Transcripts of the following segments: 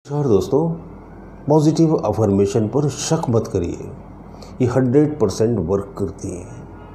और दोस्तों, positive affirmation पर शक मत करिए, ये 100% वर्क करती है।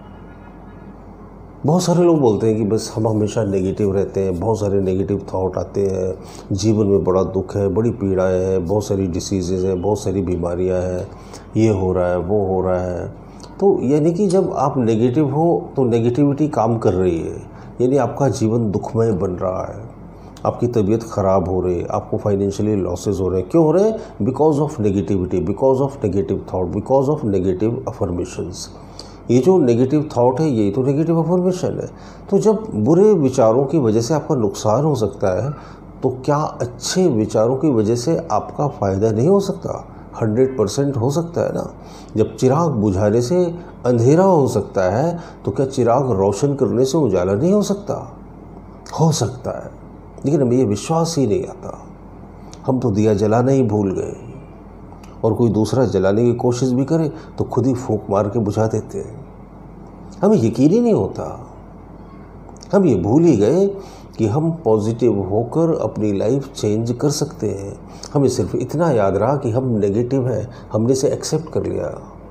बहुत सारे लोग बोलते हैं कि बस हम हमेशा नेगेटिव रहते हैं, बहुत सारे नेगेटिव थॉट आते हैं, जीवन में बड़ा दुख है, बड़ी पीड़ाएं हैं, बहुत सारी डिसीज़ेज़ हैं, बहुत सारी बीमारियां हैं, ये हो रहा है, वो हो रहा है। तो यानी कि जब आप नेगेटिव हो तो नेगेटिविटी काम कर रही है, यानी आपका जीवन दुखमय बन रहा है, आपकी तबीयत ख़राब हो रही है, आपको फाइनेंशियली लॉसेस हो रहे हैं। क्यों हो रहे हैं? Because of negativity, because of negative thought, because of negative affirmations. ये जो नेगेटिव थॉट है यही तो नेगेटिव अफर्मेशन है। तो जब बुरे विचारों की वजह से आपका नुकसान हो सकता है, तो क्या अच्छे विचारों की वजह से आपका फ़ायदा नहीं हो सकता? 100% हो सकता है ना। जब चिराग बुझाने से अंधेरा हो सकता है, तो क्या चिराग रोशन करने से उजाला नहीं हो सकता? हो सकता है, लेकिन हमें ये विश्वास ही नहीं आता। हम तो दिया जलाना ही भूल गए, और कोई दूसरा जलाने की कोशिश भी करे तो खुद ही फूंक मार के बुझा देते हैं। हमें यकीन ही नहीं होता। हम ये भूल ही गए कि हम पॉजिटिव होकर अपनी लाइफ चेंज कर सकते हैं। हमें सिर्फ इतना याद रहा कि हम नेगेटिव हैं, हमने इसे एक्सेप्ट कर लिया।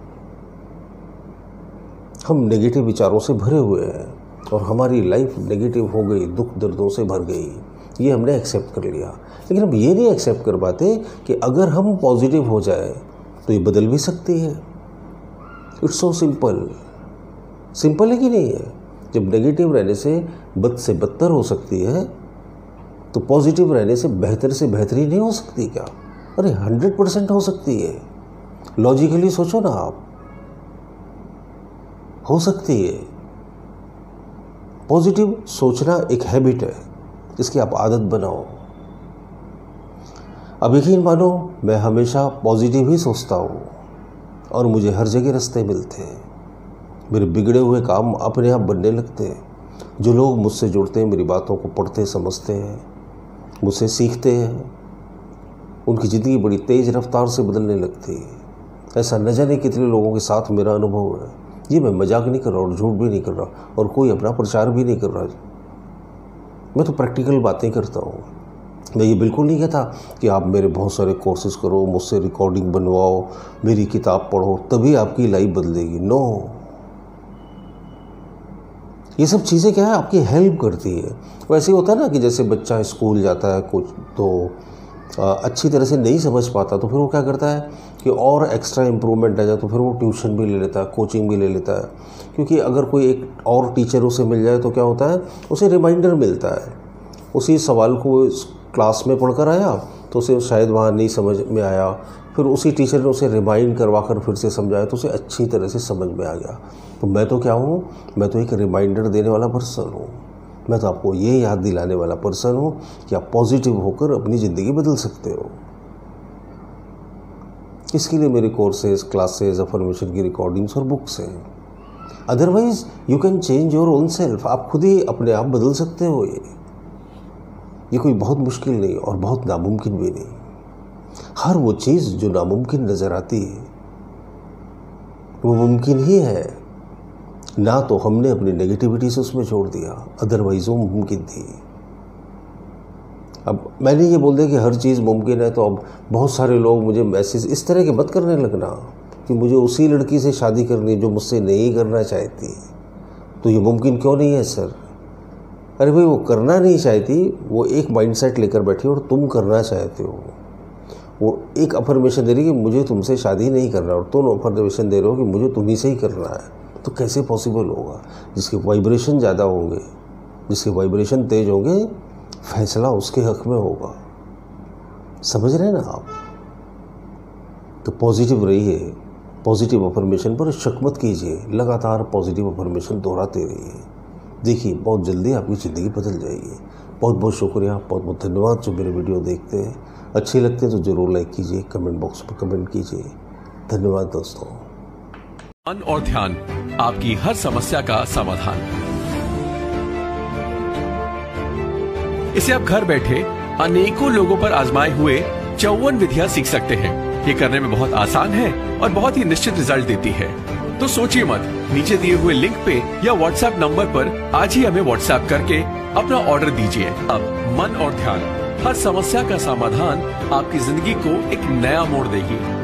हम नेगेटिव विचारों से भरे हुए हैं और हमारी लाइफ नेगेटिव हो गई, दुख दर्दों से भर गई, ये हमने एक्सेप्ट कर लिया। लेकिन हम ये नहीं एक्सेप्ट कर पाते कि अगर हम पॉजिटिव हो जाए तो ये बदल भी सकती है। It's so simple. सिंपल है कि नहीं है? जब नेगेटिव रहने से बद से बदतर हो सकती है, तो पॉजिटिव रहने से बेहतरी नहीं हो सकती क्या? अरे 100% हो सकती है। लॉजिकली सोचो ना आप, हो सकती है। पॉजिटिव सोचना एक हैबिट है, जिसकी आप आदत बनाओ। अब यकीन मानो, मैं हमेशा पॉजिटिव ही सोचता हूँ और मुझे हर जगह रास्ते मिलते हैं। मेरे बिगड़े हुए काम अपने आप बनने लगते हैं। जो लोग मुझसे जुड़ते हैं, मेरी बातों को पढ़ते समझते हैं, मुझसे सीखते हैं, उनकी ज़िंदगी बड़ी तेज़ रफ्तार से बदलने लगती है। ऐसा न जाने कितने लोगों के साथ मेरा अनुभव है। ये मैं मजाक नहीं कर रहा और झूठ भी नहीं कर रहा और कोई अपना प्रचार भी नहीं कर रहा। मैं तो प्रैक्टिकल बातें करता हूँ। मैं ये बिल्कुल नहीं कहता कि आप मेरे बहुत सारे कोर्सेज़ करो, मुझसे रिकॉर्डिंग बनवाओ, मेरी किताब पढ़ो, तभी आपकी लाइफ बदलेगी। नो, ये सब चीज़ें क्या है, आपकी हेल्प करती है। वैसे होता है ना कि जैसे बच्चा स्कूल जाता है कुछ तो अच्छी तरह से नहीं समझ पाता, तो फिर वो क्या करता है कि और एक्स्ट्रा इम्प्रूवमेंट आ जाए तो फिर वो ट्यूशन भी ले लेता है, कोचिंग भी ले लेता है। क्योंकि अगर कोई एक और टीचर उसे मिल जाए तो क्या होता है, उसे रिमाइंडर मिलता है। उसी सवाल को क्लास में पढ़कर आया तो उसे शायद वहाँ नहीं समझ में आया, फिर उसी टीचर ने उसे रिमाइंड करवा कर फिर से समझाया तो उसे अच्छी तरह से समझ में आ गया। तो मैं तो क्या हूँ, मैं तो एक रिमाइंडर देने वाला पर्सन हूँ। मैं तो आपको ये याद दिलाने वाला पर्सन हूँ कि आप पॉजिटिव होकर अपनी ज़िंदगी बदल सकते हो। इसके लिए मेरे कोर्सेज, क्लासेज, अफर्मेशन की रिकॉर्डिंग्स और बुक्स हैं। Otherwise you can change your own self. आप खुद ही अपने आप बदल सकते हो। ये कोई बहुत मुश्किल नहीं और बहुत नामुमकिन भी नहीं। हर वो चीज़ जो नामुमकिन नज़र आती है वो मुमकिन ही है ना, तो हमने अपनी नेगेटिविटी से उसमें छोड़ दिया, अदरवाइज वो मुमकिन थी। अब मैंने ये बोल दिया कि हर चीज़ मुमकिन है, तो अब बहुत सारे लोग मुझे मैसेज इस तरह के मत करने लगना कि मुझे उसी लड़की से शादी करनी जो मुझसे नहीं करना चाहती। तो ये मुमकिन क्यों नहीं है सर? अरे भाई, वो करना नहीं चाहती, वो एक माइंडसेट लेकर बैठी और तुम करना चाहते हो। वो एक अफर्मेशन दे रही कि मुझे तुमसे शादी नहीं करना, और तुम अफर्मेशन दे रहे हो कि मुझे तुम्ही से ही करना है। तो कैसे पॉसिबल होगा? जिसके वाइब्रेशन ज़्यादा होंगे, जिसके वाइब्रेशन तेज होंगे, फैसला उसके हक में होगा। समझ रहे हैं ना आप? तो पॉजिटिव रहिए, पॉजिटिव अफर्मेशन पर शक मत कीजिए, लगातार पॉजिटिव अफर्मेशन दोहराते रहिए। देखिए, बहुत जल्दी आपकी ज़िंदगी बदल जाएगी। बहुत बहुत शुक्रिया, बहुत बहुत धन्यवाद जो मेरे वीडियो देखते हैं। अच्छे लगते हैं तो ज़रूर लाइक कीजिए, कमेंट बॉक्स में कमेंट कीजिए। धन्यवाद दोस्तों। मन और ध्यान, आपकी हर समस्या का समाधान। इसे आप घर बैठे अनेकों लोगों पर आजमाए हुए 54 विधियां सीख सकते हैं। ये करने में बहुत आसान है और बहुत ही निश्चित रिजल्ट देती है। तो सोचिए मत, नीचे दिए हुए लिंक पे या व्हाट्सएप नंबर पर आज ही हमें व्हाट्सएप करके अपना ऑर्डर दीजिए। अब मन और ध्यान हर समस्या का समाधान आपकी जिंदगी को एक नया मोड़ देगी।